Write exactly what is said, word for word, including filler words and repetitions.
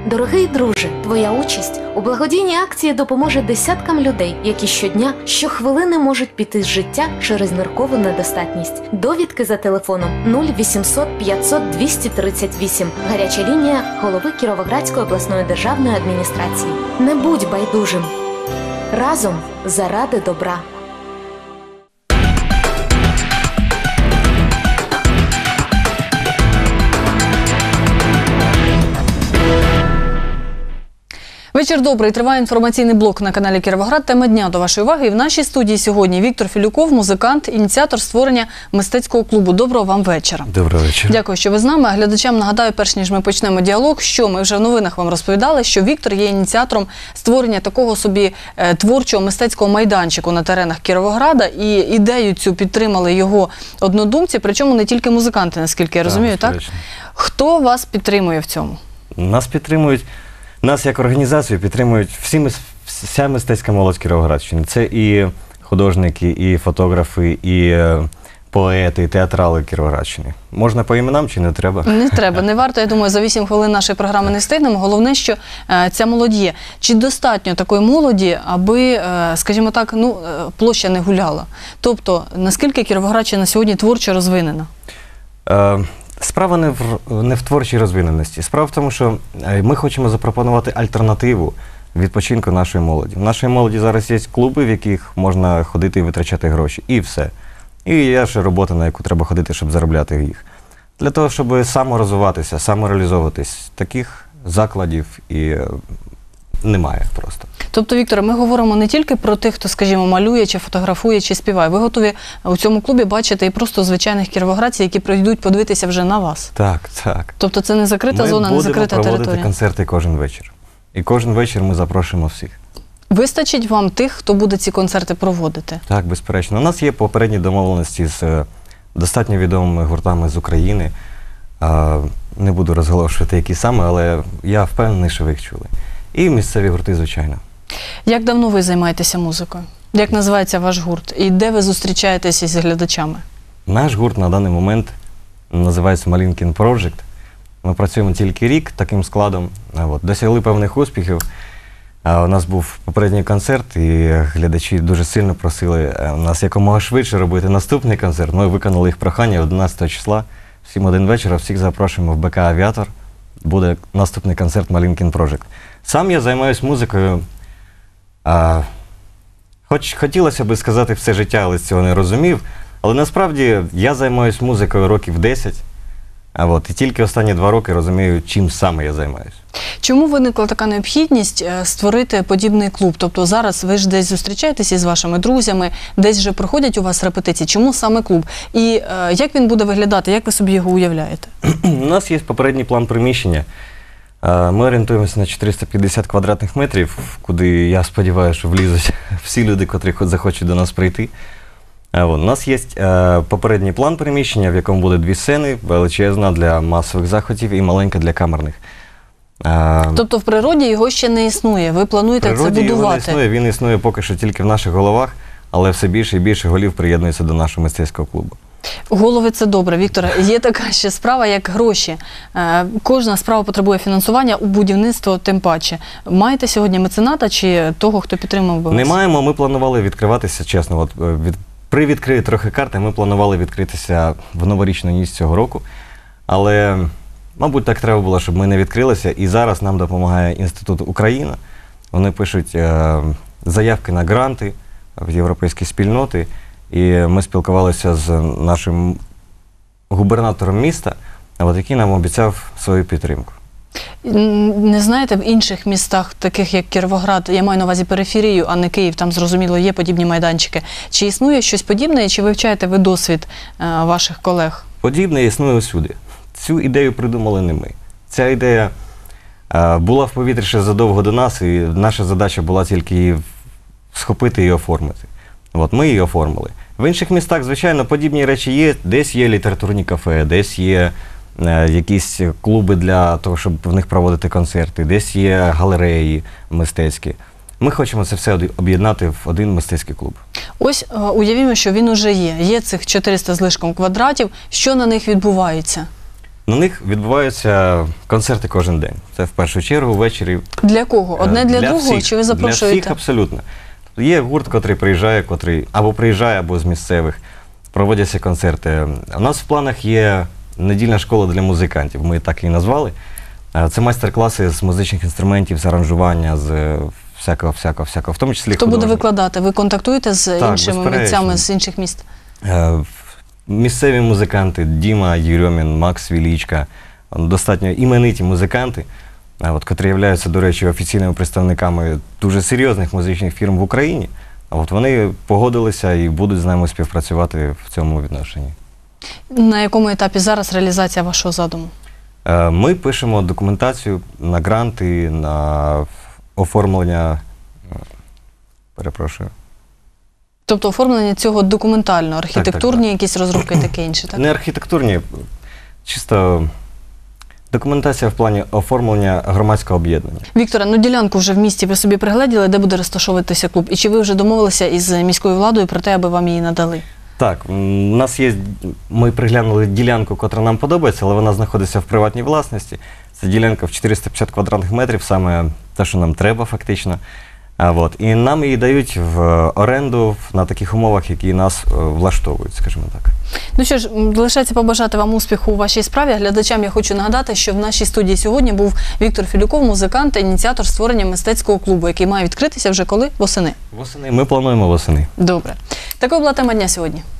Дорогий друже, твоя участь у благодійній акції допоможе десяткам людей, які щодня, щохвилини можуть піти з життя через ниркову недостатність. Довідки за телефоном нуль вісімсот п'ятсот двісті тридцять вісім. Гаряча лінія голови Кіровоградської обласної державної адміністрації. Не будь байдужим. Разом заради добра. Вечір добрий. Триває інформаційний блок на каналі Кіровоград. Тема дня до вашої уваги. І в нашій студії сьогодні Віктор Філюков, музикант, ініціатор створення мистецького клубу. Доброго вам вечора. Доброго вечора. Дякую, що ви з нами. Глядачам нагадаю, перш ніж ми почнемо діалог, що ми вже в новинах вам розповідали, що Віктор є ініціатором створення такого собі е, творчого мистецького майданчику на теренах Кіровограда. І ідею цю підтримали його однодумці, причому не тільки музиканти, наскільки я розумію, так? так? Хто вас підтримує в цьому? Нас підтримують Нас як організацію підтримують всі, вся мистецька молодь Кіровоградщини. Це і художники, і фотографи, і поети, і театрали Кіровоградщини. Можна по іменам чи не треба? Не треба, не варто. Я думаю, за вісім хвилин нашої програми не встигнемо. Головне, що е, ця молодь є. Чи достатньо такої молоді, аби, е, скажімо так, ну, площа не гуляла? Тобто, наскільки Кіровоградщина сьогодні творчо розвинена? Е Справа не в, не в творчій розвиненості. Справа в тому, що ми хочемо запропонувати альтернативу відпочинку нашої молоді. В нашій молоді зараз є клуби, в яких можна ходити і витрачати гроші. І все. І є ще робота, на яку треба ходити, щоб заробляти їх. Для того, щоб саморозвиватися, самореалізовуватись, таких закладів і немає просто. Тобто, Вікторе, ми говоримо не тільки про тих, хто, скажімо, малює, чи фотографує, чи співає. Ви готові у цьому клубі бачити і просто звичайних кіровоградців, які прийдуть подивитися вже на вас? Так, так. Тобто це не закрита ми зона, не закрита територія? Ми будемо проводити концерти кожен вечір. І кожен вечір ми запрошуємо всіх. Вистачить вам тих, хто буде ці концерти проводити? Так, безперечно. У нас є попередні домовленості з достатньо відомими гуртами з України. Не буду розголошувати, які саме, але я впевнений, що ви їх чули. І місцеві гурти, звичайно. Як давно ви займаєтеся музикою? Як називається ваш гурт? І де ви зустрічаєтеся з глядачами? Наш гурт на даний момент називається Малинкін Project. Ми працюємо тільки рік таким складом. От. Досягли певних успіхів. У нас був попередній концерт, і глядачі дуже сильно просили нас якомога швидше робити наступний концерт. Ми виконали їх прохання одинадцятого числа. В сім годин вечора всіх запрошуємо в БК «Авіатор». Буде наступний концерт Малинкін Project. Сам я займаюся музикою. А, хоч хотілося б сказати все життя, але цього не розумів. Але насправді я займаюся музикою років десять. А от, і тільки останні два роки розумію, чим саме я займаюся. Чому виникла така необхідність створити подібний клуб? Тобто зараз ви ж десь зустрічаєтеся з вашими друзями, десь вже проходять у вас репетиції. Чому саме клуб? І е, як він буде виглядати? Як ви собі його уявляєте? У нас є попередній план приміщення. Ми орієнтуємося на чотириста п'ятдесят квадратних метрів, куди, я сподіваюся, що влізуть всі люди, котрі захочуть до нас прийти. У нас є попередній план приміщення, в якому буде дві сцени, величезна для масових заходів і маленька для камерних. Тобто в природі його ще не існує, ви плануєте це будувати? В природі його не існує, він існує поки що тільки в наших головах, але все більше і більше голів приєднується до нашого мистецького клубу. Голови – це добре, Вікторе. Є така ще справа, як гроші. Кожна справа потребує фінансування, у будівництво тим паче. Маєте сьогодні мецената чи того, хто підтримав би вас? Не маємо, ми планували відкриватися, чесно. От, від, при відкритті трохи карти ми планували відкритися в новорічну ніч цього року. Але, мабуть, так треба було, щоб ми не відкрилися. І зараз нам допомагає Інститут Україна. Вони пишуть е, заявки на гранти в європейські спільноти. І ми спілкувалися з нашим губернатором міста, який нам обіцяв свою підтримку. Не знаєте, в інших містах, таких як Кіровоград, я маю на увазі периферію, а не Київ, там, зрозуміло, є подібні майданчики. Чи існує щось подібне, чи вивчаєте ви досвід е, ваших колег? Подібне існує усюди. Цю ідею придумали не ми. Ця ідея е, була в повітрі ще задовго до нас, і наша задача була тільки її схопити і оформити. От, ми її оформили. В інших містах, звичайно, подібні речі є. Десь є літературні кафе, десь є е, якісь клуби для того, щоб в них проводити концерти, десь є галереї мистецькі. Ми хочемо це все об'єднати в один мистецький клуб. Ось е, уявімо, що він уже є. Є цих чотириста з лишком квадратів. Що на них відбувається? На них відбуваються концерти кожен день. Це в першу чергу ввечері. Для кого? Одне для, Для другого? всіх, Чи ви запрошуєте? Для всіх абсолютно. Є гурт, котрий приїжджає, котрий або приїжджає, або з місцевих. Проводяться концерти. У нас в планах є недільна школа для музикантів, ми так її назвали. Це майстер-класи з музичних інструментів, з аранжування, з всякого, всякого, всякого, в тому числі Хто буде художніх. викладати? Ви контактуєте з Так, іншими безперечно. митцями з інших міст? Е, Місцеві музиканти Діма Єрьомін, Макс Вілічка, достатньо імениті музиканти, е, от, котрі являються, до речі, офіційними представниками дуже серйозних музичних фірм в Україні. А от вони погодилися і будуть з нами співпрацювати в цьому відношенні. На якому етапі зараз реалізація вашого задуму? Е, Ми пишемо документацію на гранти, на оформлення, е, перепрошую, Тобто оформлення цього документально, архітектурні так, так. якісь розробки і таке інше, так? не архітектурні, чисто документація в плані оформлення громадського об'єднання. Вікторе, ну ділянку вже в місті ви собі пригледіли, де буде розташовуватися клуб? І чи ви вже домовилися із міською владою про те, аби вам її надали? Так, м, у нас є, ми приглянули ділянку, котра нам подобається, але вона знаходиться в приватній власності. Це ділянка в чотириста п'ятдесят квадратних метрів, саме те, що нам треба фактично. А, от. І нам її дають в оренду на таких умовах, які нас е, влаштовують, скажімо так. Ну що ж, м, залишається побажати вам успіху у вашій справі. Глядачам я хочу нагадати, що в нашій студії сьогодні був Віктор Філюков, музикант та ініціатор створення мистецького клубу, який має відкритися вже коли? Восени. Восени. Ми плануємо восени. Добре. Такою була тема дня сьогодні.